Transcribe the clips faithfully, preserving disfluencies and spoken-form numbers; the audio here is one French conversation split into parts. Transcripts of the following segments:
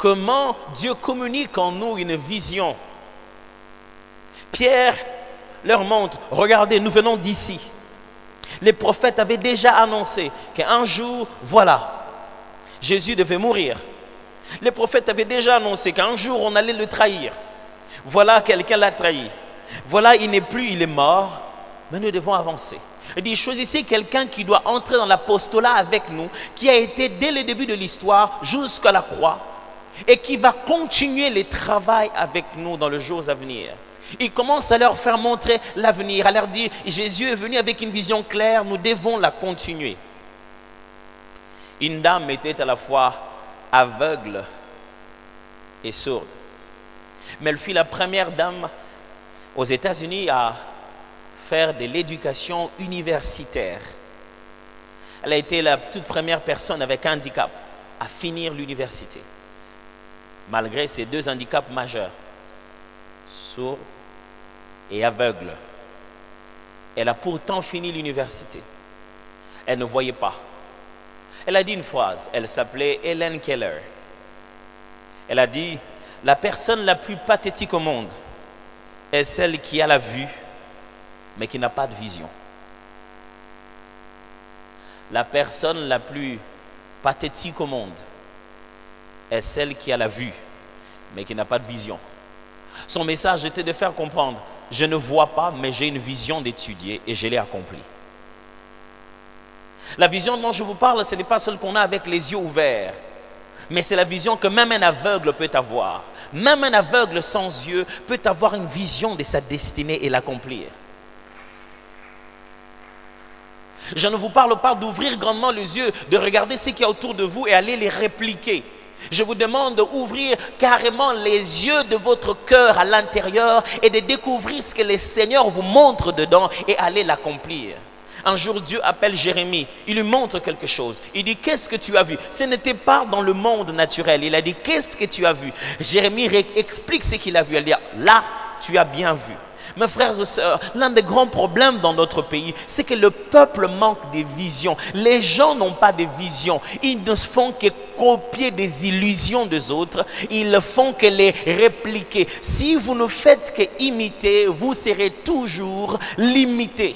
comment Dieu communique en nous une vision. Pierre leur montre, regardez, nous venons d'ici. Les prophètes avaient déjà annoncé qu'un jour, voilà, Jésus devait mourir. Les prophètes avaient déjà annoncé qu'un jour on allait le trahir. Voilà, quelqu'un l'a trahi. Voilà, il n'est plus, il est mort. Mais nous devons avancer. Il dit, choisissez quelqu'un qui doit entrer dans l'apostolat avec nous, qui a été dès le début de l'histoire jusqu'à la croix, et qui va continuer le travail avec nous dans les jours à venir. Il commence à leur faire montrer l'avenir, à leur dire, Jésus est venu avec une vision claire, nous devons la continuer. Une dame était à la fois aveugle et sourde. Mais elle fut la première dame aux États-Unis à faire de l'éducation universitaire. Elle a été la toute première personne avec un handicap à finir l'université. Malgré ces deux handicaps majeurs, sourd et aveugle. Elle a pourtant fini l'université. Elle ne voyait pas. Elle a dit une phrase, elle s'appelait Helen Keller. Elle a dit, la personne la plus pathétique au monde est celle qui a la vue, mais qui n'a pas de vision. La personne la plus pathétique au monde est celle qui a la vue, mais qui n'a pas de vision. Son message était de faire comprendre, je ne vois pas, mais j'ai une vision d'étudier et je l'ai accomplie. La vision dont je vous parle, ce n'est pas celle qu'on a avec les yeux ouverts, mais c'est la vision que même un aveugle peut avoir. Même un aveugle sans yeux peut avoir une vision de sa destinée et l'accomplir. Je ne vous parle pas d'ouvrir grandement les yeux, de regarder ce qu'il y a autour de vous et aller les répliquer. Je vous demande d'ouvrir carrément les yeux de votre cœur à l'intérieur et de découvrir ce que le Seigneur vous montre dedans et aller l'accomplir. Un jour, Dieu appelle Jérémie, il lui montre quelque chose. Il dit, qu'est-ce que tu as vu? Ce n'était pas dans le monde naturel. Il a dit, qu'est-ce que tu as vu? Jérémie explique ce qu'il a vu. Elle dit, là, tu as bien vu. Mes frères et sœurs, l'un des grands problèmes dans notre pays, c'est que le peuple manque de vision. Les gens n'ont pas de vision. Ils ne font que copier des illusions des autres. Ils ne font que les répliquer. Si vous ne faites que imiter, vous serez toujours limité.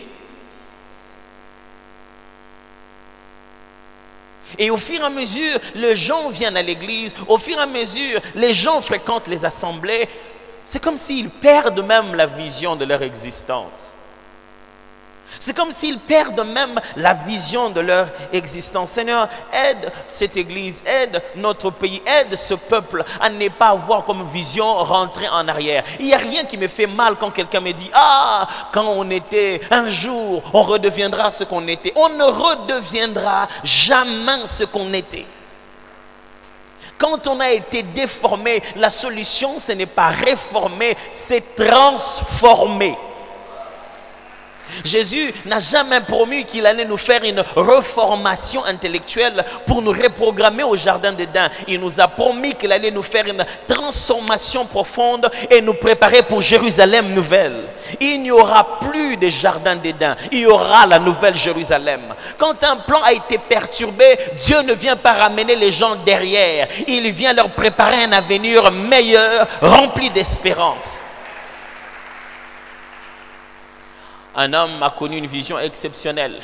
Et au fur et à mesure, les gens viennent à l'église. Au fur et à mesure, les gens fréquentent les assemblées. C'est comme s'ils perdent même la vision de leur existence. C'est comme s'ils perdent même la vision de leur existence. Seigneur, aide cette église, aide notre pays, aide ce peuple à ne pas avoir comme vision rentrer en arrière. Il n'y a rien qui me fait mal quand quelqu'un me dit, ah, quand on était, un jour, on redeviendra ce qu'on était. On ne redeviendra jamais ce qu'on était. Quand on a été déformé, la solution, ce n'est pas réformer, c'est transformer. Jésus n'a jamais promis qu'il allait nous faire une reformation intellectuelle pour nous reprogrammer au jardin d'Éden. Il nous a promis qu'il allait nous faire une transformation profonde et nous préparer pour Jérusalem nouvelle. Il n'y aura plus de jardin d'Éden, il y aura la nouvelle Jérusalem. Quand un plan a été perturbé, Dieu ne vient pas ramener les gens derrière. Il vient leur préparer un avenir meilleur, rempli d'espérance. Un homme a connu une vision exceptionnelle.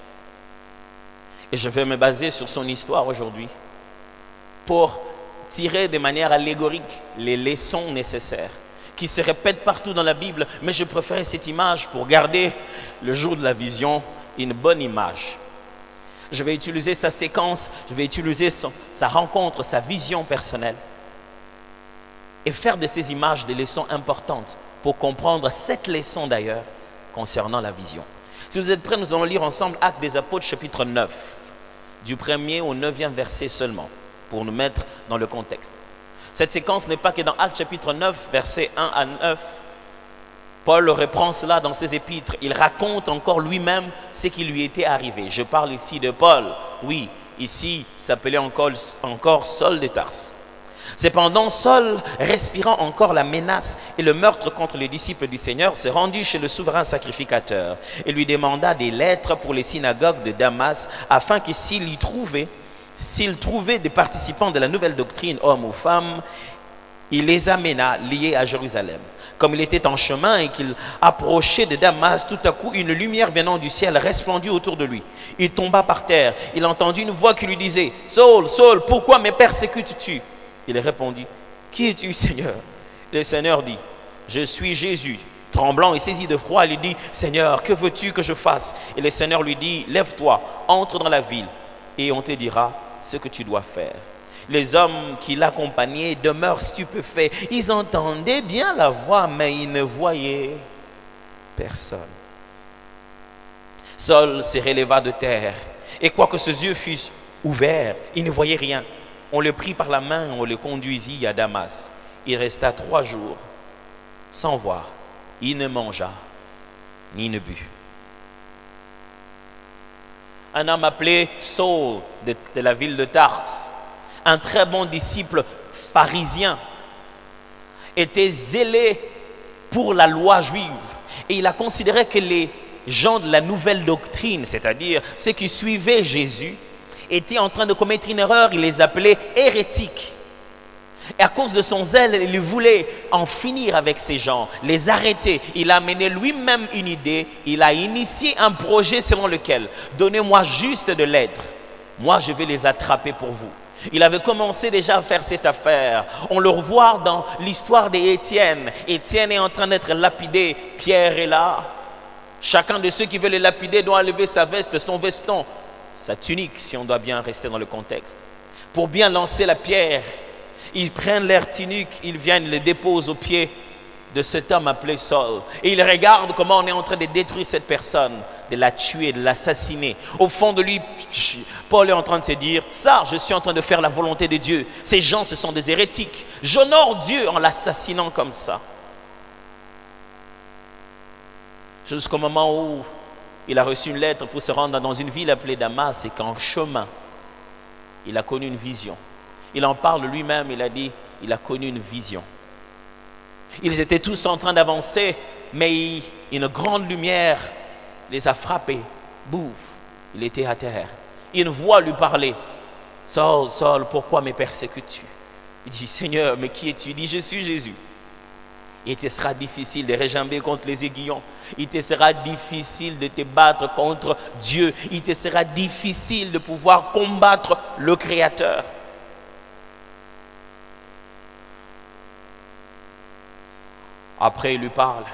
Et je vais me baser sur son histoire aujourd'hui pour tirer de manière allégorique les leçons nécessaires qui se répètent partout dans la Bible. Mais je préfère cette image pour garder le jour de la vision une bonne image. Je vais utiliser sa séquence, je vais utiliser son, sa rencontre, sa vision personnelle et faire de ces images des leçons importantes pour comprendre cette leçon d'ailleurs concernant la vision. Si vous êtes prêts, nous allons lire ensemble Actes des Apôtres chapitre neuf, du premier au neuvième verset seulement, pour nous mettre dans le contexte. Cette séquence n'est pas que dans Actes chapitre neuf, versets un à neuf. Paul reprend cela dans ses épîtres. Il raconte encore lui-même ce qui lui était arrivé. Je parle ici de Paul. Oui, ici, il s'appelait encore, encore Saul de Tarse. Cependant, Saul, respirant encore la menace et le meurtre contre les disciples du Seigneur, se rendit chez le souverain sacrificateur et lui demanda des lettres pour les synagogues de Damas, afin que s'il y trouvait S'il trouvait des participants de la nouvelle doctrine, hommes ou femmes, il les amena liés à Jérusalem. Comme il était en chemin et qu'il approchait de Damas, tout à coup, une lumière venant du ciel resplendit autour de lui. Il tomba par terre. Il entendit une voix qui lui disait, « Saul, Saul, pourquoi me persécutes-tu » Il répondit, « Qui es-tu, Seigneur » Le Seigneur dit, « Je suis Jésus. » Tremblant et saisi de froid, il lui dit, « Seigneur, que veux-tu que je fasse » Et le Seigneur lui dit, « Lève-toi, entre dans la ville, et on te dira ce que tu dois faire. » Les hommes qui l'accompagnaient demeurent stupéfaits. Ils entendaient bien la voix, mais ils ne voyaient personne. Saul se releva de terre, et quoique ses yeux fussent ouverts, il ne voyait rien. On le prit par la main, on le conduisit à Damas. Il resta trois jours sans voir. Il ne mangea ni ne but. Un homme appelé Saul de, de la ville de Tars, un très bon disciple pharisien, était zélé pour la loi juive. Et il a considéré que les gens de la nouvelle doctrine, c'est-à-dire ceux qui suivaient Jésus, étaient en train de commettre une erreur. Il les appelait hérétiques. Et à cause de son zèle, il voulait en finir avec ces gens, les arrêter. Il a mené lui-même une idée. Il a initié un projet selon lequel, donnez-moi juste de l'aide. Moi, je vais les attraper pour vous. Il avait commencé déjà à faire cette affaire. On le revoit dans l'histoire d'Étienne. Étienne est en train d'être lapidé. Pierre est là. Chacun de ceux qui veulent le lapider doit enlever sa veste, son veston, sa tunique, si on doit bien rester dans le contexte. Pour bien lancer la pierre, ils prennent leur tunique, ils viennent, les déposent aux pieds de cet homme appelé Saul. Et ils regardent comment on est en train de détruire cette personne, de la tuer, de l'assassiner. Au fond de lui, Paul est en train de se dire, ça, je suis en train de faire la volonté de Dieu. Ces gens, ce sont des hérétiques. J'honore Dieu en l'assassinant comme ça. Jusqu'au moment où il a reçu une lettre pour se rendre dans une ville appelée Damas et qu'en chemin, il a connu une vision. Il en parle lui-même, il a dit, il a connu une vision. Ils étaient tous en train d'avancer, mais une grande lumière les a frappés. Bouf, il était à terre. Une voix lui parlait. Saul, Saul, pourquoi me persécutes-tu? Il dit, Seigneur, mais qui es-tu? Il dit, je suis Jésus. Il te sera difficile de réjamber contre les aiguillons. Il te sera difficile de te battre contre Dieu. Il te sera difficile de pouvoir combattre le Créateur. Après, il lui parle.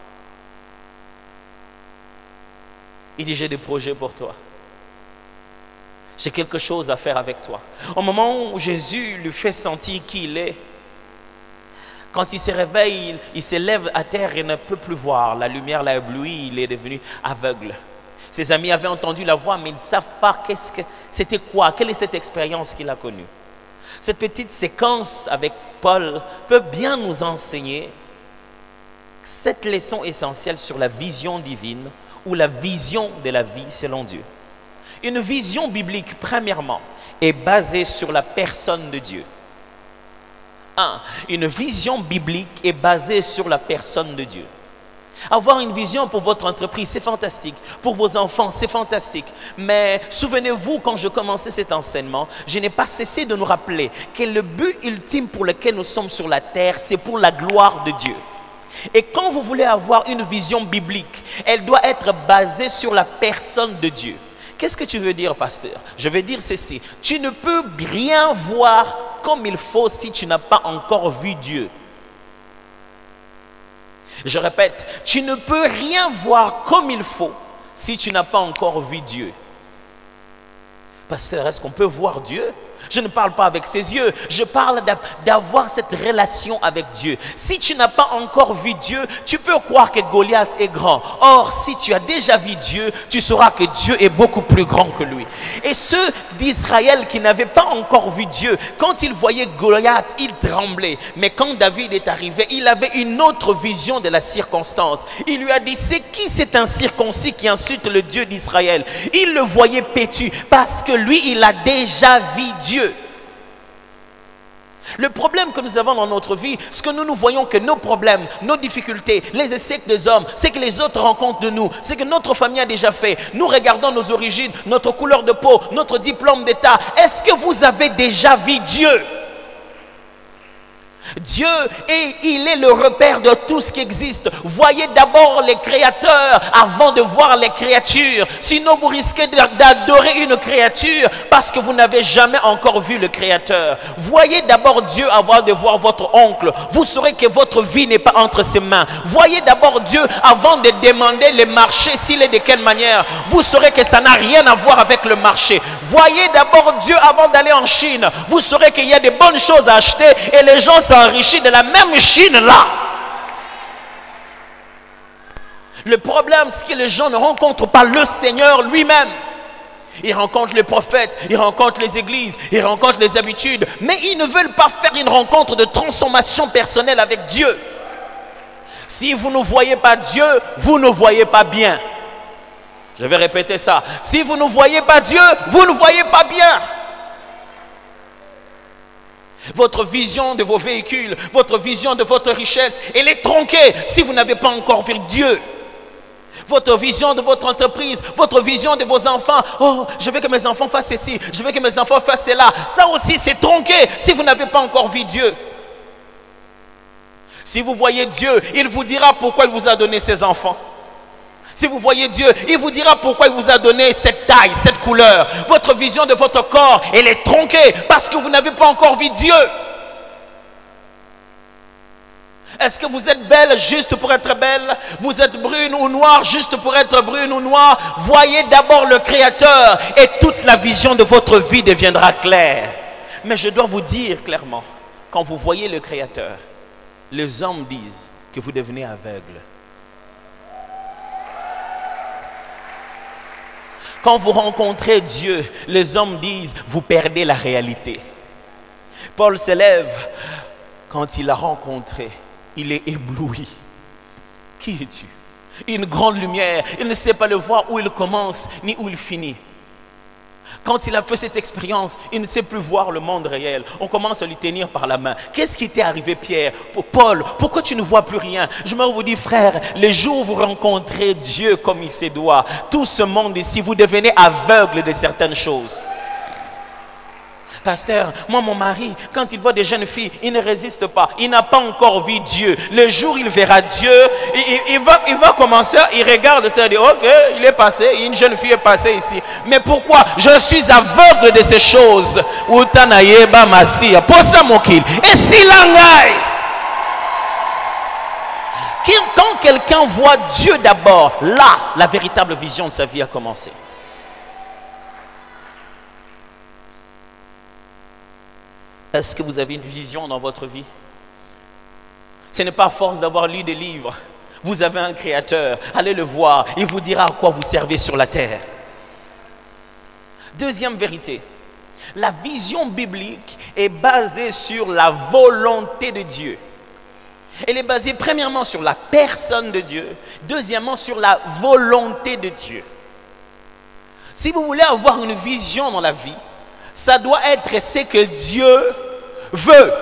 Il dit, j'ai des projets pour toi. J'ai quelque chose à faire avec toi. Au moment où Jésus lui fait sentir qui il est, quand il se réveille, il, il se lève à terre et ne peut plus voir. La lumière l'a ébloui, il est devenu aveugle. Ses amis avaient entendu la voix, mais ils ne savent pas qu'est-ce que, c'était quoi, quelle est cette expérience qu'il a connue. Cette petite séquence avec Paul peut bien nous enseigner cette leçon essentielle sur la vision divine ou la vision de la vie selon Dieu. Une vision biblique, premièrement, est basée sur la personne de Dieu. Un, une vision biblique est basée sur la personne de Dieu. Avoir une vision pour votre entreprise, c'est fantastique. Pour vos enfants, c'est fantastique. Mais souvenez-vous, quand je commençais cet enseignement, je n'ai pas cessé de nous rappeler que le but ultime pour lequel nous sommes sur la terre, c'est pour la gloire de Dieu. Et quand vous voulez avoir une vision biblique, elle doit être basée sur la personne de Dieu. Qu'est-ce que tu veux dire, pasteur? Je veux dire ceci. Tu ne peux rien voir comme il faut si tu n'as pas encore vu Dieu. Je répète, tu ne peux rien voir comme il faut si tu n'as pas encore vu Dieu. Pasteur, est-ce qu'on peut voir Dieu? Je ne parle pas avec ses yeux, je parle d'avoir cette relation avec Dieu. Si tu n'as pas encore vu Dieu, tu peux croire que Goliath est grand. Or, si tu as déjà vu Dieu, tu sauras que Dieu est beaucoup plus grand que lui. Et ceux d'Israël qui n'avaient pas encore vu Dieu, quand ils voyaient Goliath, ils tremblaient. Mais quand David est arrivé, il avait une autre vision de la circonstance. Il lui a dit, c'est qui cet incirconcis qui insulte le Dieu d'Israël? Il le voyait pétu parce que lui, il a déjà vu Dieu. Le problème que nous avons dans notre vie, c'est que nous nous voyons que nos problèmes, nos difficultés, les échecs des hommes, c'est que les autres rencontrent de nous, c'est que notre famille a déjà fait. Nous regardons nos origines, notre couleur de peau, notre diplôme d'état. Est-ce que vous avez déjà vu Dieu? Dieu, et il est le repère de tout ce qui existe. Voyez d'abord les créateurs avant de voir les créatures. Sinon vous risquez d'adorer une créature parce que vous n'avez jamais encore vu le créateur. Voyez d'abord Dieu avant de voir votre oncle. Vous saurez que votre vie n'est pas entre ses mains. Voyez d'abord Dieu avant de demander le marché, s'il est de quelle manière. Vous saurez que ça n'a rien à voir avec le marché. Voyez d'abord Dieu avant d'aller en Chine. Vous saurez qu'il y a de bonnes choses à acheter et les gens s'enrichissent de la même Chine là. Le problème, c'est que les gens ne rencontrent pas le Seigneur lui-même. Ils rencontrent les prophètes, ils rencontrent les églises, ils rencontrent les habitudes, mais ils ne veulent pas faire une rencontre de transformation personnelle avec Dieu. Si vous ne voyez pas Dieu, vous ne voyez pas bien. Je vais répéter ça. Si vous ne voyez pas Dieu, vous ne voyez pas bien. Votre vision de vos véhicules, votre vision de votre richesse, elle est tronquée si vous n'avez pas encore vu Dieu. Votre vision de votre entreprise, votre vision de vos enfants. Oh, je veux que mes enfants fassent ceci, je veux que mes enfants fassent cela. Ça aussi, c'est tronqué si vous n'avez pas encore vu Dieu. Si vous voyez Dieu, il vous dira pourquoi il vous a donné ses enfants. Si vous voyez Dieu, il vous dira pourquoi il vous a donné cette taille, cette couleur. Votre vision de votre corps, elle est tronquée parce que vous n'avez pas encore vu Dieu. Est-ce que vous êtes belle juste pour être belle? Vous êtes brune ou noire juste pour être brune ou noire? Voyez d'abord le Créateur et toute la vision de votre vie deviendra claire. Mais je dois vous dire clairement, quand vous voyez le Créateur, les hommes disent que vous devenez aveugle. Quand vous rencontrez Dieu, les hommes disent, vous perdez la réalité. Paul se lève, quand il l'a rencontré, il est ébloui. Qui es-tu? Une grande lumière, il ne sait pas le voir où il commence, ni où il finit. Quand il a fait cette expérience, il ne sait plus voir le monde réel. On commence à lui tenir par la main. Qu'est-ce qui t'est arrivé, Pierre? Paul, pourquoi tu ne vois plus rien? Je me vous dis, frère, les jours où vous rencontrez Dieu comme il se doit, tout ce monde ici, vous devenez aveugle de certaines choses. Pasteur, moi mon mari, quand il voit des jeunes filles, il ne résiste pas. Il n'a pas encore vu Dieu. Le jour où il verra Dieu, il, il, il, va, il va commencer, il regarde ça et dit, ok, il est passé, une jeune fille est passée ici. Mais pourquoi? Je suis aveugle de ces choses. Et si l'angaï, quand quelqu'un voit Dieu d'abord, là, la véritable vision de sa vie a commencé. Est-ce que vous avez une vision dans votre vie? Ce n'est pas à force d'avoir lu des livres. Vous avez un créateur. Allez le voir. Il vous dira à quoi vous servez sur la terre. Deuxième vérité. La vision biblique est basée sur la volonté de Dieu. Elle est basée premièrement sur la personne de Dieu. Deuxièmement sur la volonté de Dieu. Si vous voulez avoir une vision dans la vie, ça doit être ce que Dieu veut.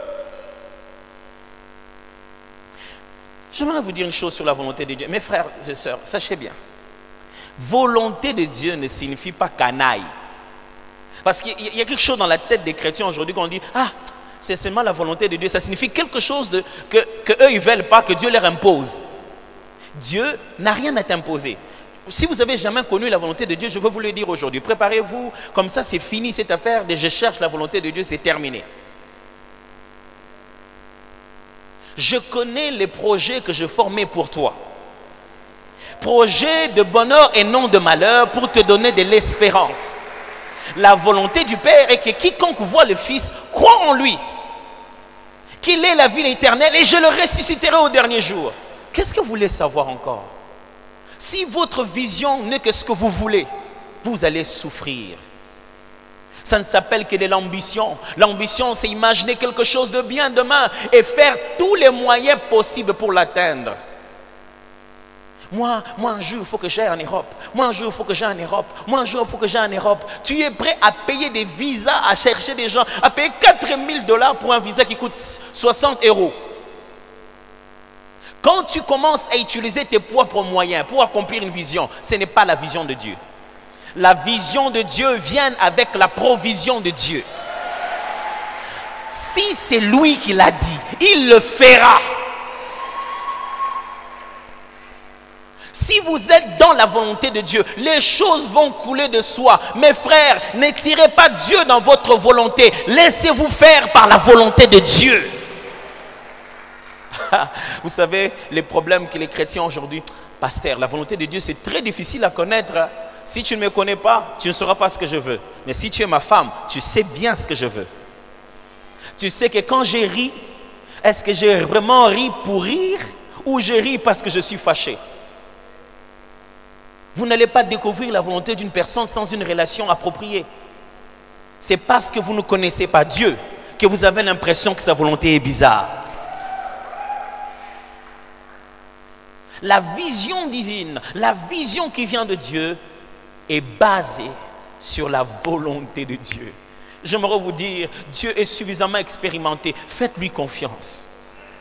J'aimerais vous dire une chose sur la volonté de Dieu. Mes frères et sœurs, sachez bien. Volonté de Dieu ne signifie pas canaille. Parce qu'il y a quelque chose dans la tête des chrétiens aujourd'hui qu'on dit, ah, c'est seulement la volonté de Dieu. Ça signifie quelque chose de, que, que eux ils ne veulent pas, que Dieu leur impose. Dieu n'a rien à t'imposer. Si vous n'avez jamais connu la volonté de Dieu, je veux vous le dire aujourd'hui. Préparez-vous, comme ça c'est fini cette affaire de je cherche la volonté de Dieu, c'est terminé. Je connais les projets que je formais pour toi. Projets de bonheur et non de malheur pour te donner de l'espérance. La volonté du Père est que quiconque voit le Fils croit en lui. Qu'il ait la vie éternelle et je le ressusciterai au dernier jour. Qu'est-ce que vous voulez savoir encore? Si votre vision n'est que ce que vous voulez, vous allez souffrir. Ça ne s'appelle que de l'ambition. L'ambition, c'est imaginer quelque chose de bien demain et faire tous les moyens possibles pour l'atteindre. Moi, moi un jour, il faut que j'aille en Europe. Moi, un jour, il faut que j'aille en Europe. Moi, un jour, il faut que j'aille en Europe. Tu es prêt à payer des visas, à chercher des gens, à payer quatre mille dollars pour un visa qui coûte soixante euros. Quand tu commences à utiliser tes propres moyens pour accomplir une vision, ce n'est pas la vision de Dieu. La vision de Dieu vient avec la provision de Dieu. Si c'est lui qui l'a dit, il le fera. Si vous êtes dans la volonté de Dieu, les choses vont couler de soi. Mes frères, ne tirez pas Dieu dans votre volonté. Laissez-vous faire par la volonté de Dieu. Vous savez, les problèmes que les chrétiens aujourd'hui, pasteur, la volonté de Dieu, c'est très difficile à connaître. Si tu ne me connais pas, tu ne sauras pas ce que je veux. Mais si tu es ma femme, tu sais bien ce que je veux. Tu sais que quand j'ai ri, est-ce que j'ai vraiment ri pour rire ou j'ai ri parce que je suis fâché? Vous n'allez pas découvrir la volonté d'une personne sans une relation appropriée. C'est parce que vous ne connaissez pas Dieu que vous avez l'impression que sa volonté est bizarre. La vision divine, la vision qui vient de Dieu est basée sur la volonté de Dieu. J'aimerais vous dire, Dieu est suffisamment expérimenté. Faites-lui confiance.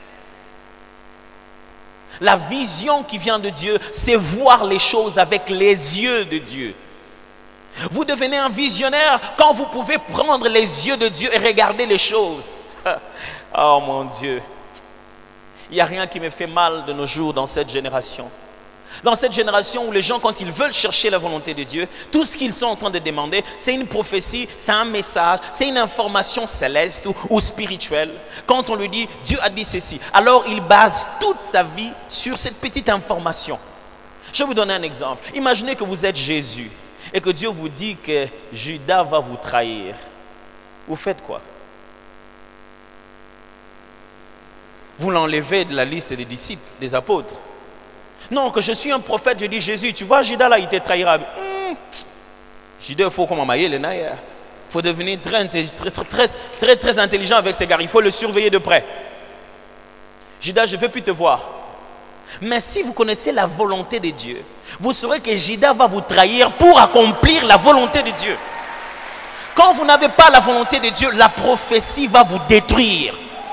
La vision qui vient de Dieu, c'est voir les choses avec les yeux de Dieu. Vous devenez un visionnaire quand vous pouvez prendre les yeux de Dieu et regarder les choses. Oh mon Dieu. Il n'y a rien qui me fait mal de nos jours dans cette génération. Dans cette génération où les gens, quand ils veulent chercher la volonté de Dieu, tout ce qu'ils sont en train de demander, c'est une prophétie, c'est un message, c'est une information céleste ou, ou spirituelle. Quand on lui dit, Dieu a dit ceci, alors il base toute sa vie sur cette petite information. Je vais vous donner un exemple. Imaginez que vous êtes Jésus et que Dieu vous dit que Judas va vous trahir. Vous faites quoi? Vous l'enlevez de la liste des disciples, des apôtres. Non, que je suis un prophète, je dis Jésus, tu vois Judas là, il te trahira. Hum. Judas, il faut comme mailler le naïr. Il faut devenir très, très, très, très, très intelligent avec ces gars. Il faut le surveiller de près. Judas, je ne veux plus te voir. Mais si vous connaissez la volonté de Dieu, vous saurez que Judas va vous trahir pour accomplir la volonté de Dieu. Quand vous n'avez pas la volonté de Dieu, la prophétie va vous détruire.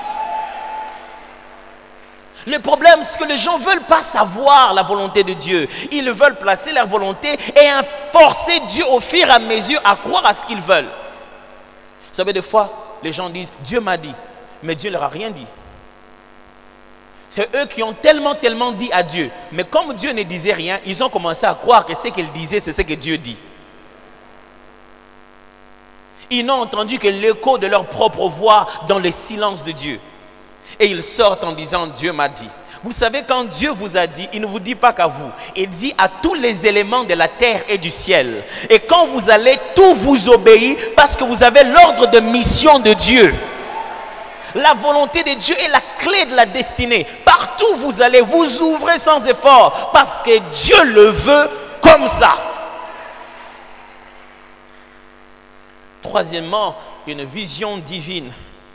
Le problème, c'est que les gens ne veulent pas savoir la volonté de Dieu. Ils veulent placer leur volonté et forcer Dieu au fur et à mesure à croire à ce qu'ils veulent. Vous savez, des fois, les gens disent, Dieu m'a dit, mais Dieu ne leur a rien dit. C'est eux qui ont tellement, tellement dit à Dieu. Mais comme Dieu ne disait rien, ils ont commencé à croire que ce qu'il disait, c'est ce que Dieu dit. Ils n'ont entendu que l'écho de leur propre voix dans le silence de Dieu. Et ils sortent en disant, Dieu m'a dit. Vous savez, quand Dieu vous a dit, il ne vous dit pas qu'à vous. Il dit à tous les éléments de la terre et du ciel. Et quand vous allez, tout vous obéit parce que vous avez l'ordre de mission de Dieu. La volonté de Dieu est la clé de la destinée. Partout où vous allez, vous ouvrez sans effort parce que Dieu le veut comme ça. Troisièmement, une vision divine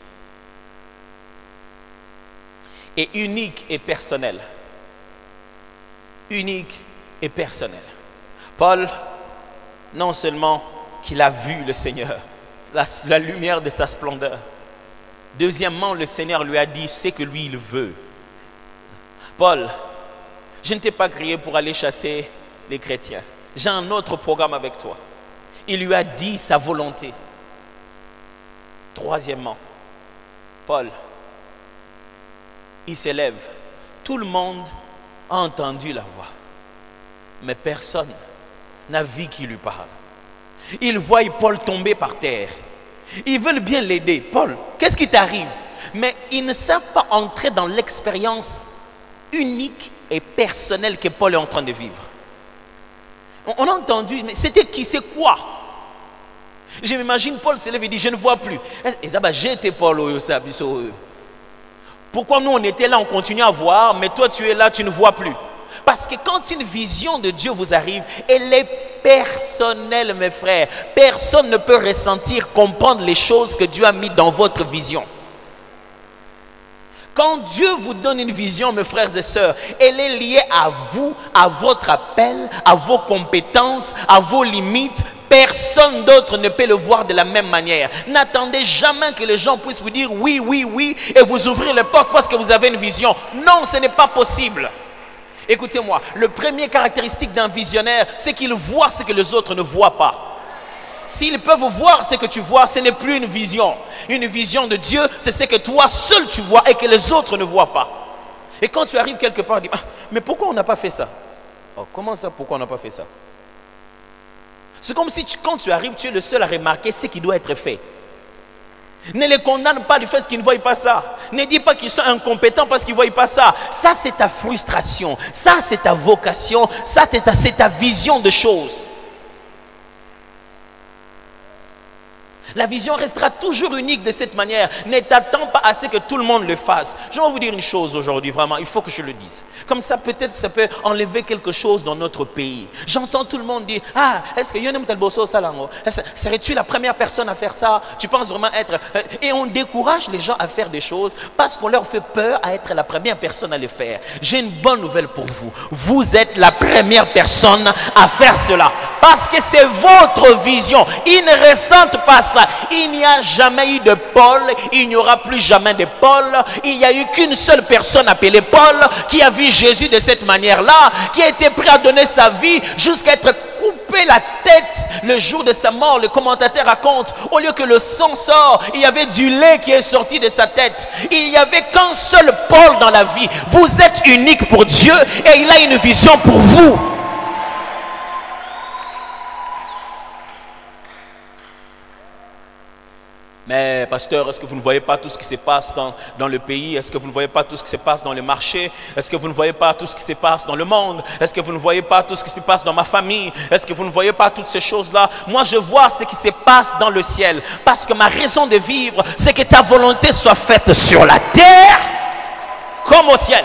est unique et personnelle. Unique et personnelle. Paul, non seulement qu'il a vu le Seigneur, la, la lumière de sa splendeur. Deuxièmement, le Seigneur lui a dit ce que lui il veut. Paul, je ne t'ai pas créé pour aller chasser les chrétiens. J'ai un autre programme avec toi. Il lui a dit sa volonté. Troisièmement, Paul, il s'élève. Tout le monde a entendu la voix. Mais personne n'a vu qui lui parle. Ils voient Paul tomber par terre. Ils veulent bien l'aider. Paul, qu'est-ce qui t'arrive? Mais ils ne savent pas entrer dans l'expérience unique et personnelle que Paul est en train de vivre. On a entendu, mais c'était qui? C'est quoi? Je m'imagine Paul se lève et dit, je ne vois plus. J'étais Paul. Pourquoi nous on était là, on continue à voir, mais toi tu es là, tu ne vois plus? Parce que quand une vision de Dieu vous arrive, elle est personnelle, mes frères. Personne ne peut ressentir, comprendre les choses que Dieu a mis dans votre vision. Quand Dieu vous donne une vision, mes frères et sœurs, elle est liée à vous, à votre appel, à vos compétences, à vos limites. Personne d'autre ne peut le voir de la même manière. N'attendez jamais que les gens puissent vous dire oui, oui, oui, et vous ouvrir les portes parce que vous avez une vision. Non, ce n'est pas possible. Écoutez-moi, le premier caractéristique d'un visionnaire, c'est qu'il voit ce que les autres ne voient pas. S'ils peuvent voir ce que tu vois, ce n'est plus une vision. Une vision de Dieu, c'est ce que toi seul tu vois et que les autres ne voient pas. Et quand tu arrives quelque part, tu dis, ah, mais pourquoi on n'a pas fait ça? Oh, comment ça, pourquoi on n'a pas fait ça? C'est comme si tu, quand tu arrives, tu es le seul à remarquer ce qui doit être fait. Ne les condamne pas du fait qu'ils ne voient pas ça. Ne dis pas qu'ils sont incompétents parce qu'ils ne voient pas ça. Ça, c'est ta frustration. Ça, c'est ta vocation. Ça, c'est ta, c'est ta vision de choses. La vision restera toujours unique de cette manière. Ne t'attends pas à ce que tout le monde le fasse. Je vais vous dire une chose aujourd'hui, vraiment, il faut que je le dise. Comme ça, peut-être, ça peut enlever quelque chose dans notre pays. J'entends tout le monde dire, ah, est-ce que Yonem Talboso Salango, serais-tu la première personne à faire ça? Tu penses vraiment être... Et on décourage les gens à faire des choses parce qu'on leur fait peur à être la première personne à le faire. J'ai une bonne nouvelle pour vous. Vous êtes la première personne à faire cela. Parce que c'est votre vision. Il ne ressente pas ça. Il n'y a jamais eu de Paul, il n'y aura plus jamais de Paul. Il n'y a eu qu'une seule personne appelée Paul qui a vu Jésus de cette manière-là, qui a été prêt à donner sa vie jusqu'à être coupé la tête le jour de sa mort. Le commentateur raconte, au lieu que le sang sort, il y avait du lait qui est sorti de sa tête. Il n'y avait qu'un seul Paul dans la vie. Vous êtes unique pour Dieu et il a une vision pour vous. Mais pasteur, est-ce que vous ne voyez pas tout ce qui se passe dans, dans le pays? Est-ce que vous ne voyez pas tout ce qui se passe dans le marché? Est-ce que vous ne voyez pas tout ce qui se passe dans le monde? Est-ce que vous ne voyez pas tout ce qui se passe dans ma famille? Est-ce que vous ne voyez pas toutes ces choses-là? Moi, je vois ce qui se passe dans le ciel. Parce que ma raison de vivre, c'est que ta volonté soit faite sur la terre comme au ciel.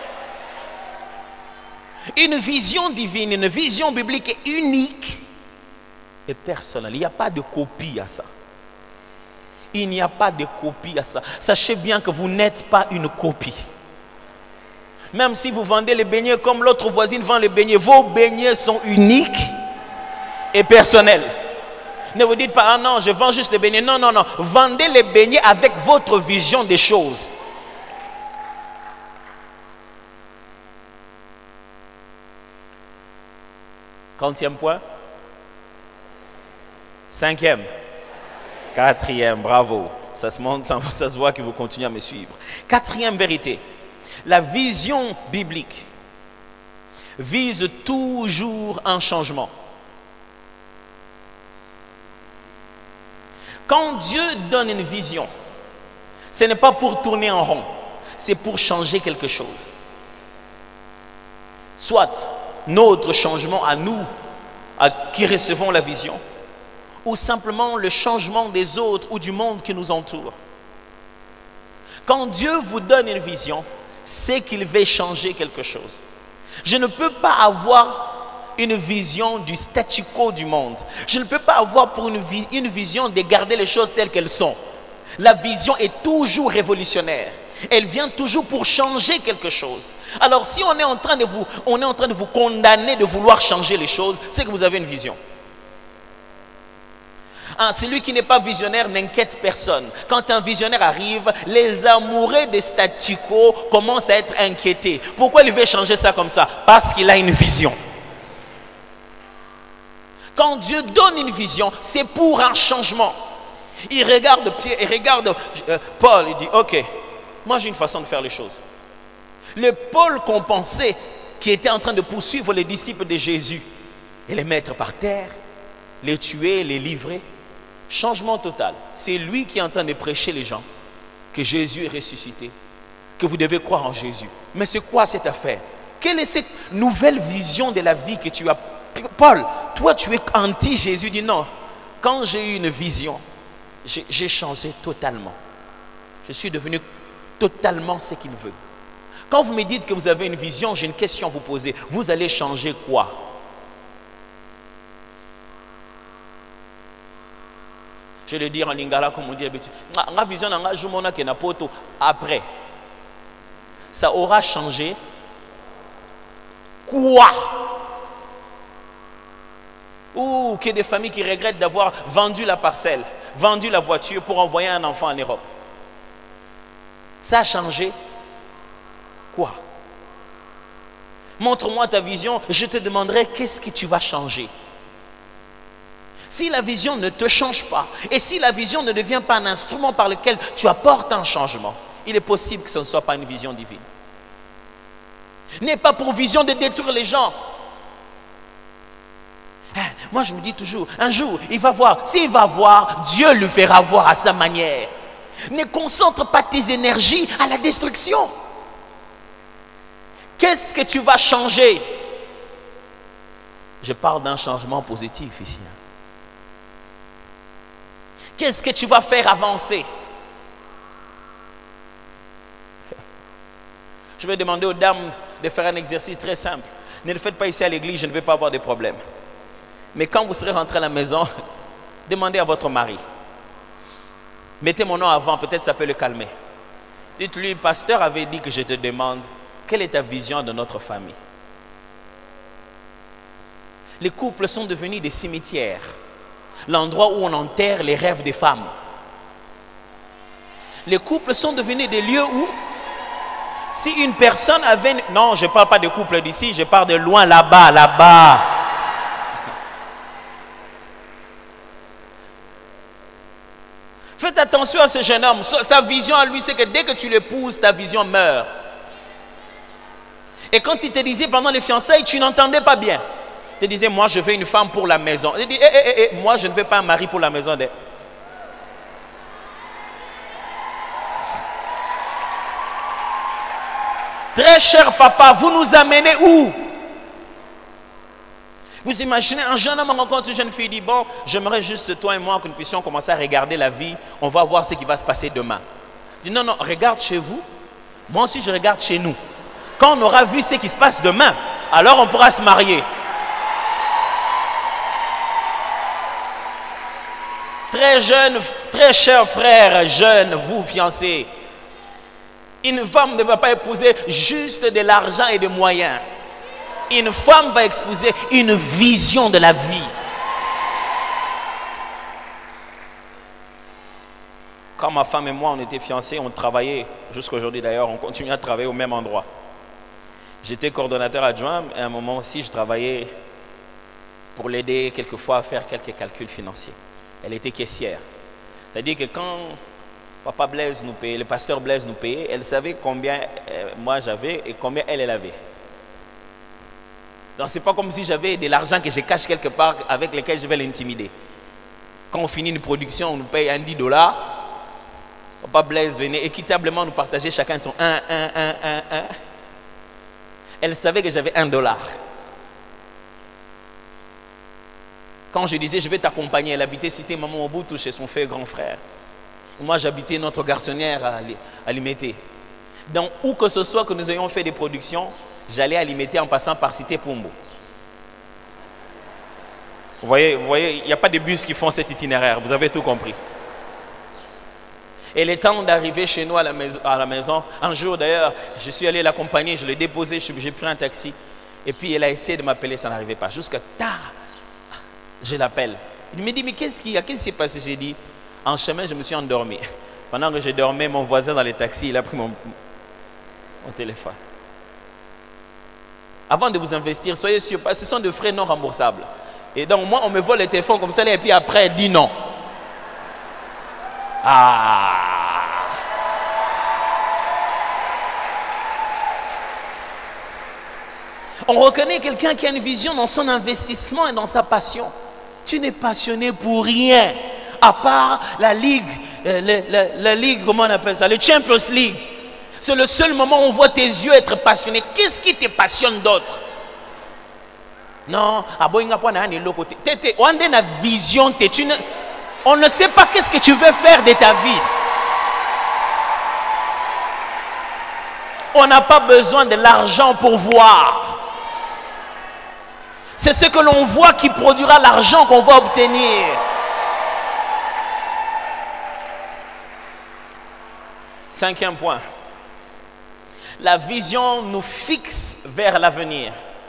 Une vision divine, une vision biblique est unique et personnelle. Il n'y a pas de copie à ça. Il n'y a pas de copie à ça. Sachez bien que vous n'êtes pas une copie. Même si vous vendez les beignets comme l'autre voisine vend les beignets, vos beignets sont uniques et personnels. Ne vous dites pas, ah non, je vends juste les beignets. Non, non, non. Vendez les beignets avec votre vision des choses. Quantième point? Cinquième. Quatrième, bravo. Ça se montre, ça se voit que vous continuez à me suivre. Quatrième vérité. La vision biblique vise toujours un changement. Quand Dieu donne une vision, ce n'est pas pour tourner en rond, c'est pour changer quelque chose. Soit notre changement à nous, à qui recevons la vision, ou simplement le changement des autres ou du monde qui nous entoure. Quand Dieu vous donne une vision, c'est qu'il veut changer quelque chose. Je ne peux pas avoir une vision du statu quo du monde. Je ne peux pas avoir pour une, vi une vision de garder les choses telles qu'elles sont. La vision est toujours révolutionnaire. Elle vient toujours pour changer quelque chose. Alors si on est en train de vous, on est en train de vous condamner de vouloir changer les choses, c'est que vous avez une vision. Ah, celui qui n'est pas visionnaire n'inquiète personne. Quand un visionnaire arrive, les amoureux des statu quo commencent à être inquiétés. Pourquoi il veut changer ça comme ça? Parce qu'il a une vision. Quand Dieu donne une vision, c'est pour un changement. Il regarde Pierre, il regarde euh, Paul, il dit, ok, moi j'ai une façon de faire les choses. Le Paul qu'on pensait, qui était en train de poursuivre les disciples de Jésus et les mettre par terre, les tuer, les livrer. Changement total. C'est lui qui est en train de prêcher les gens que Jésus est ressuscité, que vous devez croire en Jésus. Mais c'est quoi cette affaire? Quelle est cette nouvelle vision de la vie que tu as? Paul, toi tu es anti-Jésus. Dis non. Quand j'ai eu une vision, j'ai changé totalement. Je suis devenu totalement ce qu'il veut. Quand vous me dites que vous avez une vision, j'ai une question à vous poser. Vous allez changer quoi? Je vais le dire en lingala comme on dit d'habitude. La vision n'a pas poto après. ça aura changé quoi? Ou qu'il y ait des familles qui regrettent d'avoir vendu la parcelle, vendu la voiture pour envoyer un enfant en Europe. Ça a changé quoi? Montre-moi ta vision, je te demanderai qu'est-ce que tu vas changer. Si la vision ne te change pas, et si la vision ne devient pas un instrument par lequel tu apportes un changement, il est possible que ce ne soit pas une vision divine. N'est pas pour vision de détruire les gens. Moi je me dis toujours, un jour il va voir, s'il va voir, Dieu lui fera voir à sa manière. Ne concentre pas tes énergies à la destruction. Qu'est-ce que tu vas changer? Je parle d'un changement positif ici. Qu'est-ce que tu vas faire avancer? Je vais demander aux dames de faire un exercice très simple. Ne le faites pas ici à l'église, je ne vais pas avoir de problème. Mais quand vous serez rentré à la maison, demandez à votre mari. Mettez mon nom avant, peut-être ça peut le calmer. Dites-lui, pasteur avait dit que je te demande, quelle est ta vision de notre famille? Les couples sont devenus des cimetières, l'endroit où on enterre les rêves des femmes. Les couples sont devenus des lieux où, si une personne avait... Non, je ne parle pas de couples d'ici, je parle de loin, là-bas, là-bas. Faites attention à ce jeune homme. Sa vision à lui, c'est que dès que tu l'épouses, ta vision meurt. Et quand il te disait pendant les fiançailles, tu n'entendais pas bien. Il te disait, moi je veux une femme pour la maison. Il dit, eh, eh, eh, moi je ne veux pas un mari pour la maison. Très cher papa, vous nous amenez où? Vous imaginez, un jeune homme rencontre une jeune fille, dit, bon, j'aimerais juste toi et moi que nous puissions commencer à regarder la vie, on va voir ce qui va se passer demain. Il dit, non, non, regarde chez vous, moi aussi je regarde chez nous. Quand on aura vu ce qui se passe demain, alors on pourra se marier. Très jeune, très cher frère, jeune, vous fiancés, une femme ne va pas épouser juste de l'argent et des moyens. Une femme va exposer une vision de la vie. Quand ma femme et moi, on était fiancés, on travaillait, jusqu'à aujourd'hui d'ailleurs, on continue à travailler au même endroit. J'étais coordonnateur adjoint, et à un moment aussi, je travaillais pour l'aider quelquefois à faire quelques calculs financiers. Elle était caissière. C'est-à-dire que quand Papa Blaise nous payait, le pasteur Blaise nous payait, elle savait combien euh, moi j'avais et combien elle, elle avait. Donc, ce n'est pas comme si j'avais de l'argent que je cache quelque part avec lequel je vais l'intimider. Quand on finit une production, on nous paye un dix dollars. Papa Blaise venait équitablement nous partager chacun son un, un, un, un, un. Elle savait que j'avais un dollar. Quand je disais, je vais t'accompagner, elle habitait cité Maman Mobutu chez son frère grand frère. Moi, j'habitais notre garçonnière à Limete. Donc, où que ce soit que nous ayons fait des productions, j'allais à Limete en passant par cité Pumbo. Vous voyez, vous voyez, il n'y a pas de bus qui font cet itinéraire, vous avez tout compris. Et le temps d'arriver chez nous à la, maison, à la maison, un jour d'ailleurs, je suis allé l'accompagner, je l'ai déposé, j'ai pris un taxi. Et puis elle a essayé de m'appeler, ça n'arrivait pas. Jusqu'à tard, je l'appelle. Il me dit, mais qu'est-ce qu'il y a? Qu'est-ce qui s'est passé? J'ai dit, en chemin, je me suis endormi. Pendant que je dormais, mon voisin dans le taxi, il a pris mon, mon téléphone. Avant de vous investir, soyez sûr, parce que ce sont des frais non remboursables. Et donc, moi, on me vole le téléphone comme ça, et puis après, elle dit non. Ah! On reconnaît quelqu'un qui a une vision dans son investissement et dans sa passion. Tu n'es passionné pour rien, à part la Ligue, euh, la, la, la Ligue, comment on appelle ça, le Champions League. C'est le seul moment où on voit tes yeux être passionnés. Qu'est-ce qui te passionne d'autre? Non, on a vision, on ne sait pas qu'est-ce que tu veux faire de ta vie. On n'a pas besoin de l'argent pour voir. C'est ce que l'on voit qui produira l'argent qu'on va obtenir. Cinquième point. La vision nous fixe vers l'avenir.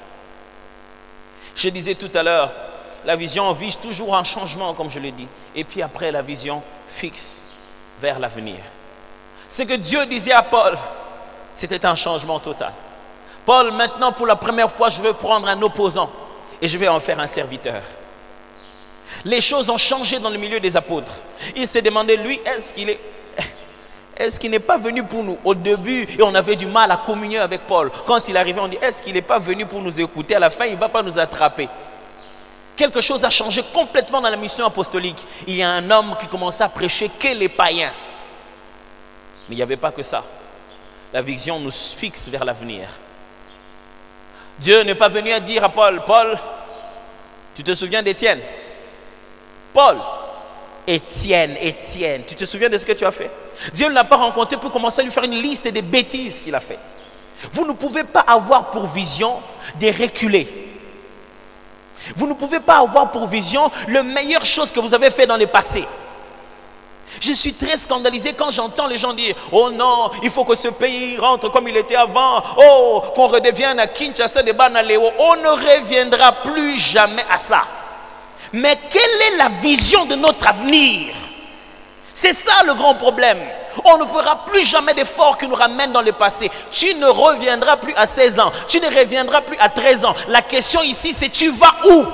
Je disais tout à l'heure, la vision vise toujours un changement, comme je l'ai dit. Et puis après, la vision fixe vers l'avenir. Ce que Dieu disait à Paul, c'était un changement total. Paul, maintenant, pour la première fois, je veux prendre un opposant et je vais en faire un serviteur. Les choses ont changé dans le milieu des apôtres. Il s'est demandé, lui, est-ce qu'il est... Est-ce qu'il n'est pas venu pour nous? Au début, et on avait du mal à communier avec Paul. Quand il arrivait, on dit, est-ce qu'il n'est pas venu pour nous écouter? À la fin, il ne va pas nous attraper. Quelque chose a changé complètement dans la mission apostolique. Il y a un homme qui commençait à prêcher que les païens. Mais il n'y avait pas que ça. La vision nous fixe vers l'avenir. Dieu n'est pas venu à dire à Paul, Paul, tu te souviens d'Étienne? Paul, Étienne, Étienne, tu te souviens de ce que tu as fait? Dieu ne l'a pas rencontré pour commencer à lui faire une liste des bêtises qu'il a fait. Vous ne pouvez pas avoir pour vision de reculer. Vous ne pouvez pas avoir pour vision la meilleure chose que vous avez fait dans le passé. Je suis très scandalisé quand j'entends les gens dire « Oh non, il faut que ce pays rentre comme il était avant. Oh, qu'on redevienne à Kinshasa de Banaléo. » On ne reviendra plus jamais à ça. Mais quelle est la vision de notre avenir? C'est ça le grand problème. On ne fera plus jamais d'efforts qui nous ramènent dans le passé. Tu ne reviendras plus à seize ans. Tu ne reviendras plus à treize ans. La question ici, c'est tu vas où?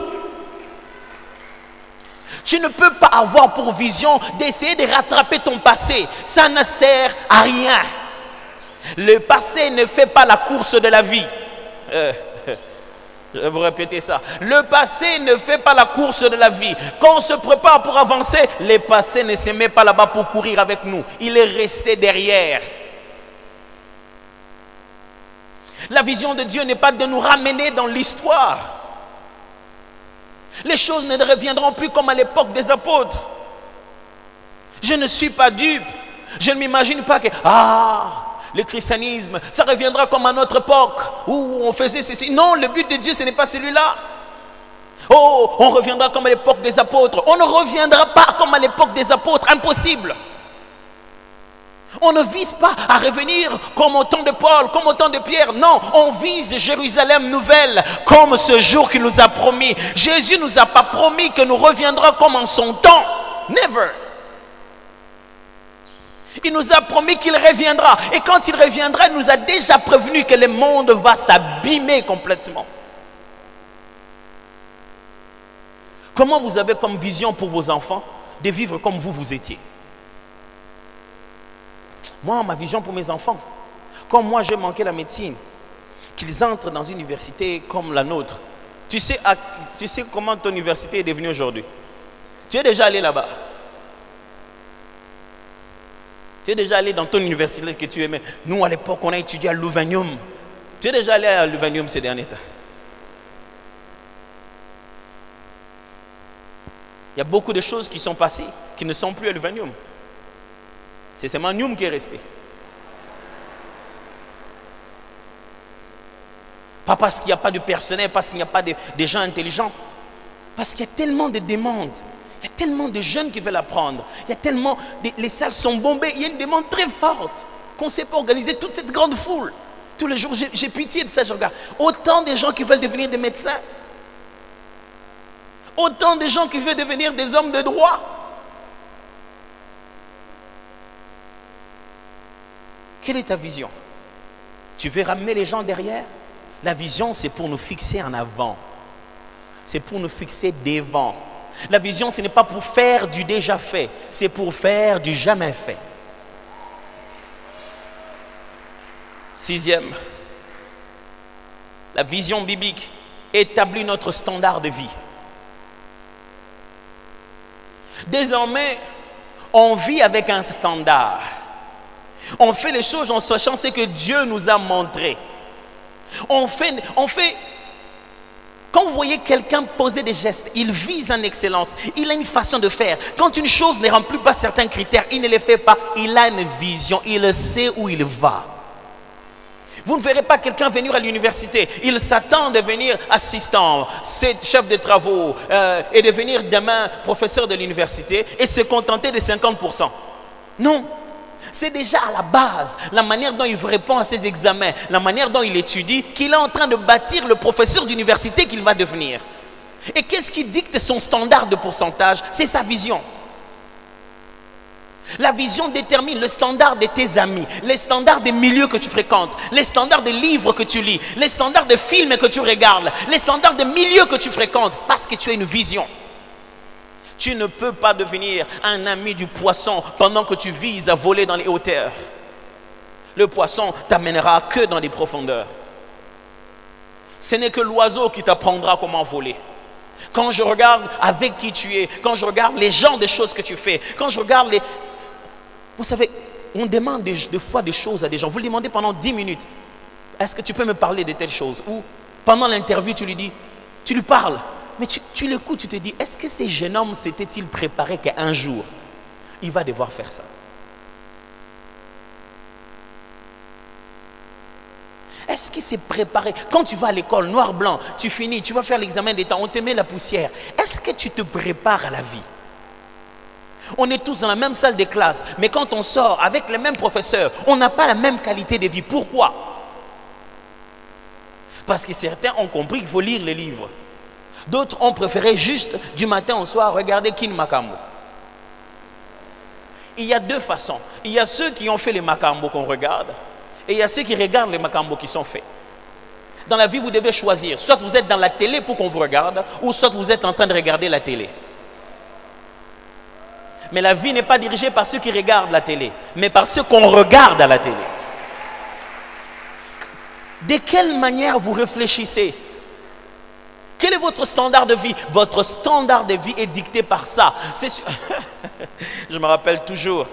Tu ne peux pas avoir pour vision d'essayer de rattraper ton passé. Ça ne sert à rien. Le passé ne fait pas la course de la vie. Euh, je vais vous répéter ça. Le passé ne fait pas la course de la vie. Quand on se prépare pour avancer, le passé ne se met pas là-bas pour courir avec nous. Il est resté derrière. La vision de Dieu n'est pas de nous ramener dans l'histoire. Les choses ne reviendront plus comme à l'époque des apôtres. Je ne suis pas dupe. Je ne m'imagine pas que ah, le christianisme, ça reviendra comme à notre époque où on faisait ceci. Non, le but de Dieu, ce n'est pas celui-là. Oh, on reviendra comme à l'époque des apôtres. On ne reviendra pas comme à l'époque des apôtres. Impossible. On ne vise pas à revenir comme au temps de Paul, comme au temps de Pierre. Non, on vise Jérusalem nouvelle, comme ce jour qu'il nous a promis. Jésus ne nous a pas promis que nous reviendrons comme en son temps. Never. Il nous a promis qu'il reviendra. Et quand il reviendra, il nous a déjà prévenu que le monde va s'abîmer complètement. Comment vous avez comme vision pour vos enfants de vivre comme vous, vous étiez? Moi, ma vision pour mes enfants, comme moi j'ai manqué la médecine, qu'ils entrent dans une université comme la nôtre. Tu sais, à, tu sais comment ton université est devenue aujourd'hui? Tu es déjà allé là-bas. Tu es déjà allé dans ton université que tu aimais. Nous, à l'époque, on a étudié à l'Uvanium. Tu es déjà allé à l'Uvanium ces derniers temps? Il y a beaucoup de choses qui sont passées, qui ne sont plus à l'Uvanium. C'est seulement Nyoum qui est resté. Pas parce qu'il n'y a pas de personnel, parce qu'il n'y a pas de, de gens intelligents. Parce qu'il y a tellement de demandes. Il y a tellement de jeunes qui veulent apprendre. Il y a tellement... De, les salles sont bombées. Il y a une demande très forte. Qu'on ne sait pas organiser toute cette grande foule. Tous les jours, j'ai pitié de ça, je regarde. Autant de gens qui veulent devenir des médecins. Autant de gens qui veulent devenir des hommes de droit. Quelle est ta vision? Tu veux ramener les gens derrière? La vision, c'est pour nous fixer en avant. C'est pour nous fixer devant. La vision, ce n'est pas pour faire du déjà fait. C'est pour faire du jamais fait. Sixième, la vision biblique établit notre standard de vie. Désormais, on vit avec un standard. On fait les choses en sachant ce que Dieu nous a montré. On fait, on fait, quand vous voyez quelqu'un poser des gestes, il vise en excellence, il a une façon de faire. Quand une chose ne remplit pas certains critères, il ne les fait pas, il a une vision, il sait où il va. Vous ne verrez pas quelqu'un venir à l'université, il s'attend à devenir assistant, chef de travaux euh, et devenir demain professeur de l'université et se contenter de cinquante pour cent. Non. C'est déjà à la base, la manière dont il répond à ses examens, la manière dont il étudie, qu'il est en train de bâtir le professeur d'université qu'il va devenir. Et qu'est-ce qui dicte son standard de pourcentage? C'est sa vision. La vision détermine le standard de tes amis, les standards des milieux que tu fréquentes, les standards des livres que tu lis, les standards de films que tu regardes, les standards des milieux que tu fréquentes, parce que tu as une vision. Tu ne peux pas devenir un ami du poisson pendant que tu vises à voler dans les hauteurs. Le poisson t'amènera que dans les profondeurs. Ce n'est que l'oiseau qui t'apprendra comment voler. Quand je regarde avec qui tu es, quand je regarde les genres de choses que tu fais, quand je regarde les... Vous savez, on demande des, des fois des choses à des gens. Vous le demandez pendant dix minutes. Est-ce que tu peux me parler de telle chose? Ou pendant l'interview, tu lui dis, tu lui parles. Mais tu, tu l'écoutes, tu te dis, est-ce que ces jeunes hommes s'étaient-ils préparés qu'un jour, il va devoir faire ça? Est-ce qu'il s'est préparé? Quand tu vas à l'école, noir-blanc, tu finis, tu vas faire l'examen d'État, on te met la poussière. Est-ce que tu te prépares à la vie? On est tous dans la même salle de classe, mais quand on sort avec les mêmes professeurs, on n'a pas la même qualité de vie. Pourquoi? Parce que certains ont compris qu'il faut lire les livres. D'autres ont préféré juste du matin au soir regarder Kin Makambo. Il y a deux façons. Il y a ceux qui ont fait les Makambo qu'on regarde et il y a ceux qui regardent les Makambo qui sont faits. Dans la vie, vous devez choisir. Soit vous êtes dans la télé pour qu'on vous regarde ou soit vous êtes en train de regarder la télé. Mais la vie n'est pas dirigée par ceux qui regardent la télé, mais par ceux qu'on regarde à la télé. De quelle manière vous réfléchissez? Quel est votre standard de vie? Votre standard de vie est dicté par ça. C'est sûr. Je me rappelle toujours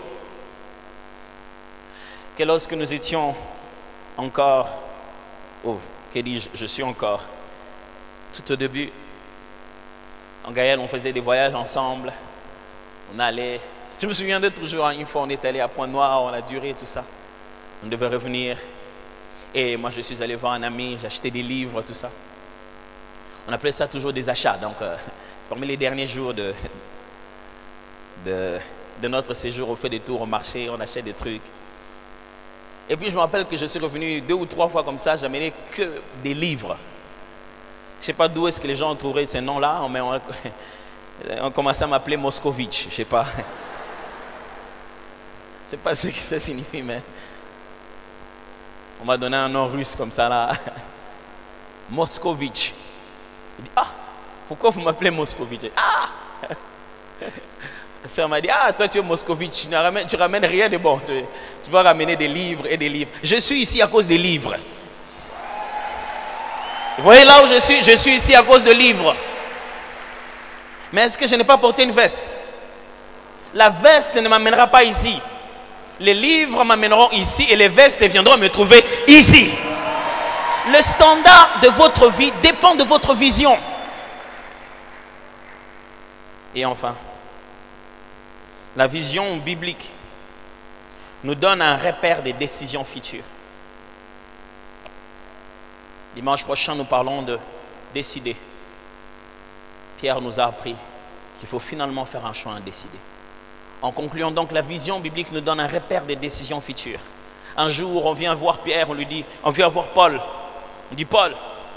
que lorsque nous étions encore, oh, que dis-je, je suis encore, tout au début, en Gaël, on faisait des voyages ensemble. On allait, je me souviens de toujours, une fois on est allé à Pointe-Noire, on a duré tout ça. On devait revenir. Et moi je suis allé voir un ami, j'ai acheté des livres, tout ça. On appelait ça toujours des achats. Donc, euh, c'est parmi les derniers jours de, de, de notre séjour. On fait des tours au marché, on achète des trucs. Et puis, je me rappelle que je suis revenu deux ou trois fois comme ça. J'amenais que des livres. Je ne sais pas d'où est-ce que les gens ont trouvé ces noms-là. Mais on, on commençait à m'appeler Moscovitch. Je ne sais pas. Je ne sais pas ce que ça signifie, mais on m'a donné un nom russe comme ça là. Moscovitch. Il dit, ah, pourquoi vous m'appelez Moscovitch? Ah! La sœur m'a dit, ah, toi tu es Moscovitch, tu ne ramènes, tu ramènes rien de bon. Tu, tu vas ramener des livres et des livres. Je suis ici à cause des livres. Vous voyez là où je suis? Je suis ici à cause de livres. Mais est-ce que je n'ai pas porté une veste? La veste ne m'amènera pas ici. Les livres m'amèneront ici et les vestes viendront me trouver ici. Le standard de votre vie dépend de votre vision. Et enfin, la vision biblique nous donne un repère des décisions futures. Dimanche prochain, nous parlons de décider. Pierre nous a appris qu'il faut finalement faire un choix à décider. En concluant donc, la vision biblique nous donne un repère des décisions futures. Un jour, on vient voir Pierre, on lui dit, on vient voir Paul. On dit, Paul,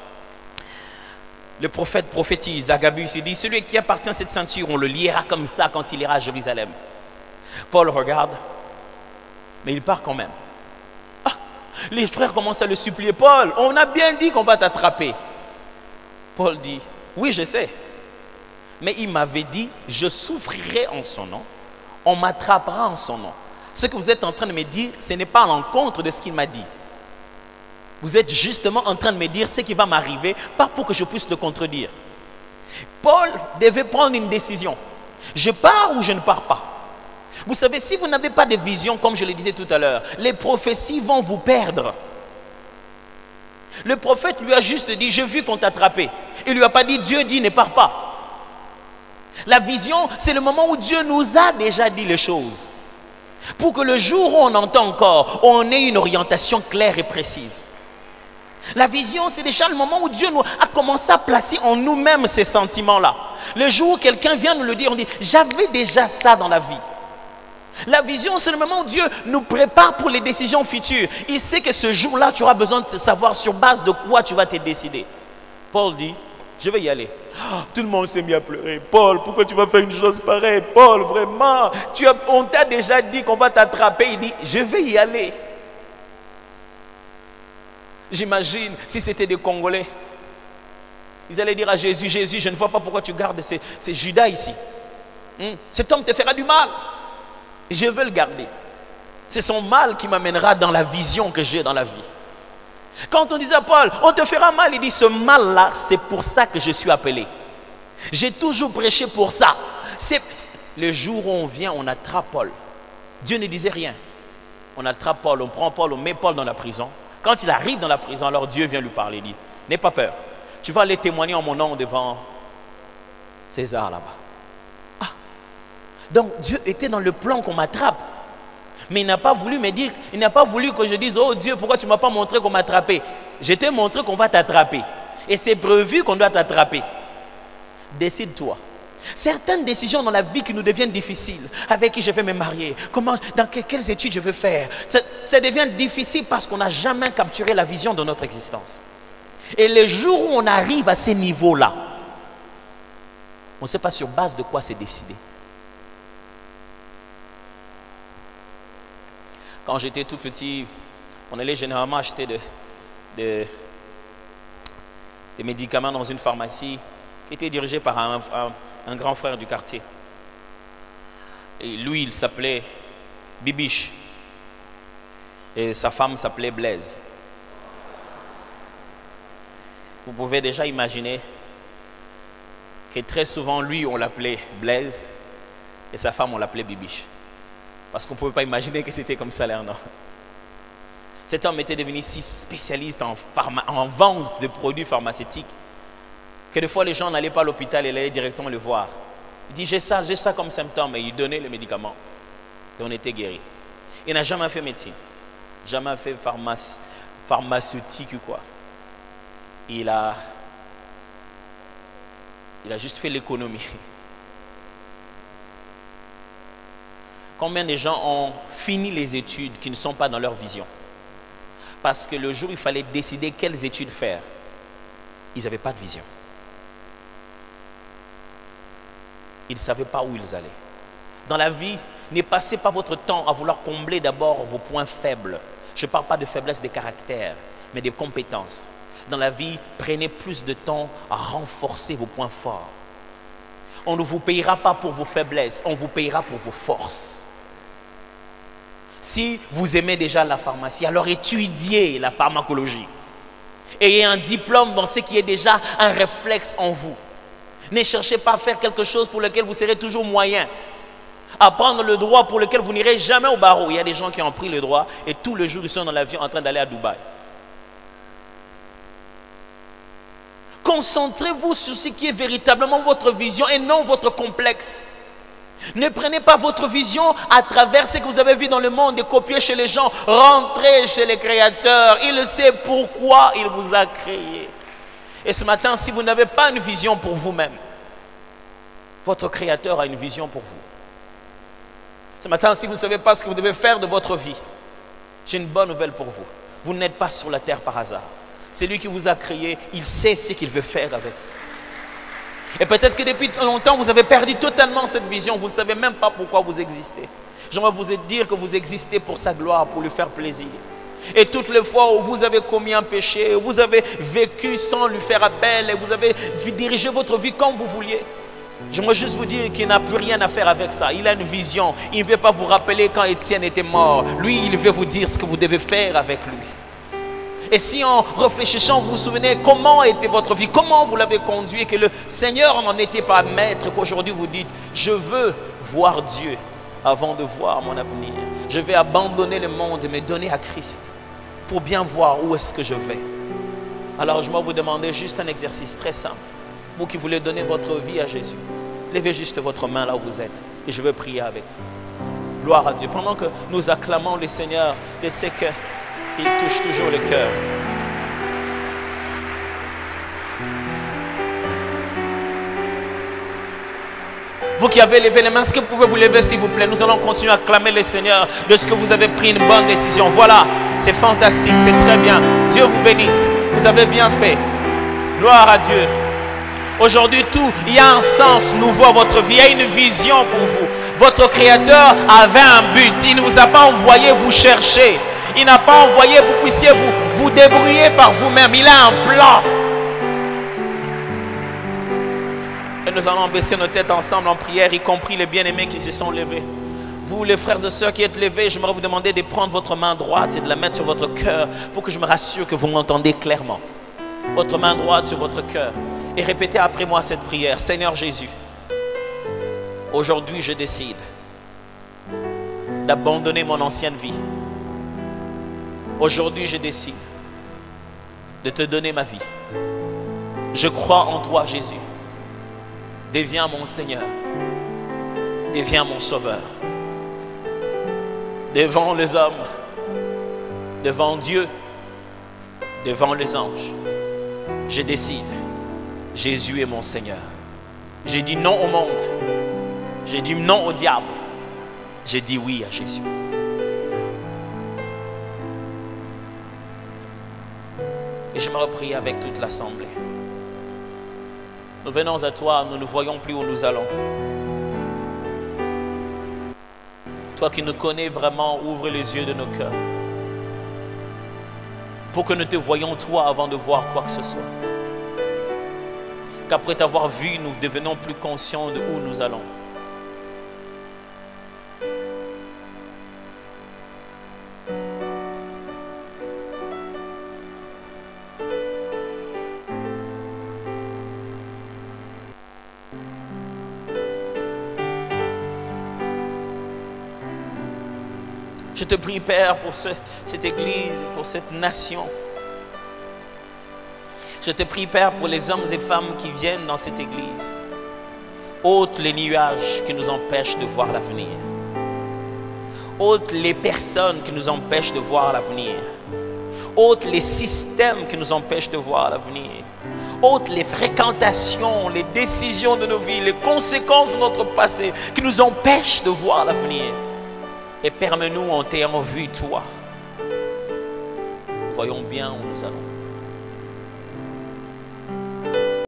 le prophète prophétise, Agabus, il dit, celui qui appartient à cette ceinture, on le liera comme ça quand il ira à Jérusalem. Paul regarde, mais il part quand même. Ah, les frères commencent à le supplier, Paul, on a bien dit qu'on va t'attraper. Paul dit, oui, je sais, mais il m'avait dit, je souffrirai en son nom, on m'attrapera en son nom. Ce que vous êtes en train de me dire, ce n'est pas à l'encontre de ce qu'il m'a dit. Vous êtes justement en train de me dire ce qui va m'arriver, pas pour que je puisse le contredire. Paul devait prendre une décision. Je pars ou je ne pars pas? Vous savez, si vous n'avez pas de vision, comme je le disais tout à l'heure, les prophéties vont vous perdre. Le prophète lui a juste dit, j'ai vu qu'on t'a attrapé. Il ne lui a pas dit, Dieu dit, ne pars pas. La vision, c'est le moment où Dieu nous a déjà dit les choses. Pour que le jour où on entend encore, on ait une orientation claire et précise. La vision, c'est déjà le moment où Dieu nous a commencé à placer en nous-mêmes ces sentiments-là. Le jour où quelqu'un vient nous le dire, on dit, j'avais déjà ça dans la vie. La vision, c'est le moment où Dieu nous prépare pour les décisions futures. Il sait que ce jour-là, tu auras besoin de savoir sur base de quoi tu vas te décider. Paul dit, je vais y aller. Oh, tout le monde s'est mis à pleurer. Paul, pourquoi tu vas faire une chose pareille? Paul, vraiment, tu as, on t'a déjà dit qu'on va t'attraper. Il dit, je vais y aller. J'imagine si c'était des Congolais. Ils allaient dire à Jésus, Jésus, je ne vois pas pourquoi tu gardes ces, ces Judas ici. Hmm? Cet homme te fera du mal. Je veux le garder. C'est son mal qui m'amènera dans la vision que j'ai dans la vie. Quand on disait à Paul, on te fera mal, il dit, ce mal-là, c'est pour ça que je suis appelé. J'ai toujours prêché pour ça. C'est le jour où on vient, on attrape Paul. Dieu ne disait rien. On attrape Paul, on prend Paul, on met Paul dans la prison. Quand il arrive dans la prison, alors Dieu vient lui parler. Il dit, n'aie pas peur. Tu vas aller témoigner en mon nom devant César là-bas. Ah. Donc Dieu était dans le plan qu'on m'attrape. Mais il n'a pas voulu me dire, il n'a pas voulu que je dise, oh Dieu, pourquoi tu ne m'as pas montré qu'on m'a attrapé? Je t'ai montré qu'on va t'attraper. Et c'est prévu qu'on doit t'attraper. Décide-toi. Certaines décisions dans la vie qui nous deviennent difficiles. Avec qui je vais me marier? Comment, dans que, quelles études je veux faire? Ça, ça devient difficile parce qu'on n'a jamais capturé la vision de notre existence. Et les jours où on arrive à ces niveaux-là, on ne sait pas sur base de quoi c'est décidé. Quand j'étais tout petit, on allait généralement acheter de, de, des médicaments dans une pharmacie qui était dirigée par un, un, un grand frère du quartier. Et lui, il s'appelait Bibiche. Et sa femme s'appelait Blaise. Vous pouvez déjà imaginer que très souvent, lui, on l'appelait Blaise et sa femme, on l'appelait Bibiche. Parce qu'on ne pouvait pas imaginer que c'était comme ça là, non. Cet homme était devenu si spécialiste en, pharma, en vente de produits pharmaceutiques que des fois les gens n'allaient pas à l'hôpital et allaient directement le voir. Il dit, j'ai ça, j'ai ça comme symptôme, et il donnait les médicaments. Et on était guéris. Il n'a jamais fait médecine, jamais fait pharmacie, pharmaceutique ou quoi. Il a, il a juste fait l'économie. Combien de gens ont fini les études qui ne sont pas dans leur vision? Parce que le jour où il fallait décider quelles études faire, ils n'avaient pas de vision. Ils ne savaient pas où ils allaient. Dans la vie, ne passez pas votre temps à vouloir combler d'abord vos points faibles. Je ne parle pas de faiblesse de caractère, mais de compétences. Dans la vie, prenez plus de temps à renforcer vos points forts. On ne vous payera pas pour vos faiblesses, on vous payera pour vos forces. Si vous aimez déjà la pharmacie, alors étudiez la pharmacologie. Ayez un diplôme dans ce qui est déjà un réflexe en vous. Ne cherchez pas à faire quelque chose pour lequel vous serez toujours moyen. Apprendre le droit pour lequel vous n'irez jamais au barreau. Il y a des gens qui ont pris le droit et tous les jours ils sont dans l'avion en train d'aller à Dubaï. Concentrez-vous sur ce qui est véritablement votre vision et non votre complexe. Ne prenez pas votre vision à travers ce que vous avez vu dans le monde et copier chez les gens. Rentrez chez les créateurs. Il sait pourquoi il vous a créé. Et ce matin, si vous n'avez pas une vision pour vous-même, votre créateur a une vision pour vous. Ce matin, si vous ne savez pas ce que vous devez faire de votre vie, j'ai une bonne nouvelle pour vous. Vous n'êtes pas sur la terre par hasard. C'est lui qui vous a créé, il sait ce qu'il veut faire avec vous. Et peut-être que depuis longtemps, vous avez perdu totalement cette vision. Vous ne savez même pas pourquoi vous existez. J'aimerais vous dire que vous existez pour sa gloire, pour lui faire plaisir. Et toutes les fois où vous avez commis un péché, où vous avez vécu sans lui faire appel, et vous avez dirigé votre vie comme vous vouliez, j'aimerais juste vous dire qu'il n'a plus rien à faire avec ça. Il a une vision. Il ne veut pas vous rappeler quand Étienne était mort. Lui, il veut vous dire ce que vous devez faire avec lui. Et si en réfléchissant, vous vous souvenez comment était votre vie, comment vous l'avez conduit, que le Seigneur n'en était pas maître, qu'aujourd'hui vous dites, je veux voir Dieu avant de voir mon avenir. Je vais abandonner le monde et me donner à Christ pour bien voir où est-ce que je vais. Alors je vais vous demander juste un exercice très simple. Vous qui voulez donner votre vie à Jésus, levez juste votre main là où vous êtes et je vais prier avec vous. Gloire à Dieu. Pendant que nous acclamons le Seigneur, je sais que il touche toujours le cœur. Vous qui avez levé les mains, est-ce que vous pouvez vous lever s'il vous plaît? Nous allons continuer à clamer le Seigneur de ce que vous avez pris une bonne décision. Voilà, c'est fantastique, c'est très bien. Dieu vous bénisse. Vous avez bien fait. Gloire à Dieu. Aujourd'hui, tout, il y a un sens nouveau à votre vie. Il y a une vision pour vous. Votre Créateur avait un but. Il ne vous a pas envoyé vous chercher. Il n'a pas envoyé que vous puissiez vous, vous débrouiller par vous-même. Il a un plan. Et nous allons baisser nos têtes ensemble en prière, y compris les bien-aimés qui se sont levés. Vous, les frères et sœurs qui êtes levés, j'aimerais vous demander de prendre votre main droite et de la mettre sur votre cœur pour que je me rassure que vous m'entendez clairement. Votre main droite sur votre cœur. Et répétez après moi cette prière. Seigneur Jésus, aujourd'hui je décide d'abandonner mon ancienne vie. Aujourd'hui je décide de te donner ma vie. Je crois en toi Jésus. Deviens mon Seigneur. Deviens mon Sauveur. Devant les hommes, devant Dieu, devant les anges, je décide, Jésus est mon Seigneur. J'ai dit non au monde. J'ai dit non au diable. J'ai dit oui à Jésus. Et je me reprie avec toute l'assemblée. Nous venons à toi, nous ne voyons plus où nous allons. Toi qui nous connais vraiment, ouvre les yeux de nos cœurs. Pour que nous te voyions toi avant de voir quoi que ce soit. Qu'après t'avoir vu, nous devenons plus conscients de où nous allons. Je te prie, Père, pour ce, cette église, pour cette nation. Je te prie, Père, pour les hommes et femmes qui viennent dans cette église. Ôte les nuages qui nous empêchent de voir l'avenir. Ôte les personnes qui nous empêchent de voir l'avenir. Ôte les systèmes qui nous empêchent de voir l'avenir. Ôte les fréquentations, les décisions de nos vies, les conséquences de notre passé qui nous empêchent de voir l'avenir. Et permets-nous en t'ayant vu, toi. Voyons bien où nous allons.